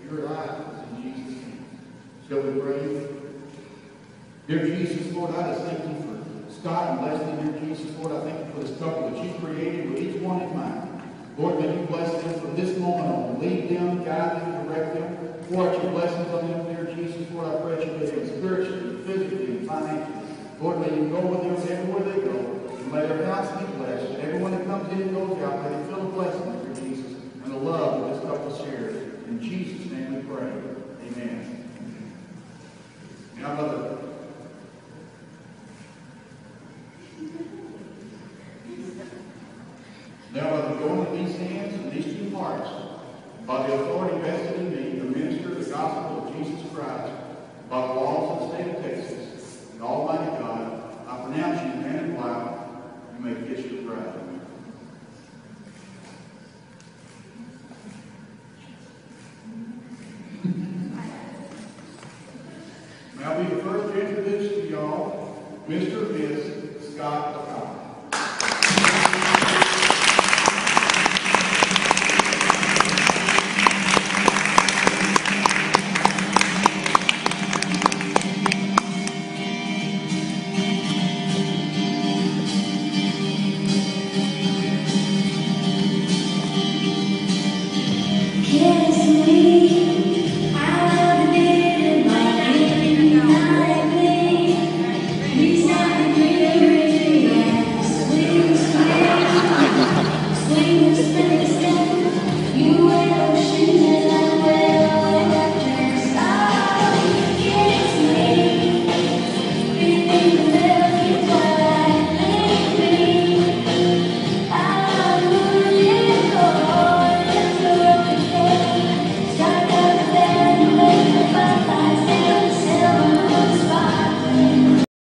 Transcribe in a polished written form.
your life in Jesus' name. Shall we pray? Dear Jesus, Lord, I just thank you for Scott and Leslie, dear Jesus. Lord, I thank you for this couple that you created with each one in mind. Lord, may you bless them from this moment on. Lead them, guide them, direct them. Pour out your blessings on them, dear Jesus. Lord, I pray that you bless them spiritually, physically, and financially. Lord, may you go with them everywhere they go. And may their house be blessed. And everyone that comes in and goes out, may they feel the blessing, dear Jesus, and the love that this couple shares. In Jesus' name we pray. Amen. Now, brother. Now, I go into these hands and these two hearts, by the authority vested in me, to minister the gospel of Jesus Christ, by the laws of the state of Texas, and Almighty God, I pronounce you man of life. You may kiss your bride. Now, be the first to introduce to y'all Mr. and Miss Scott O'Connor. Kiss me.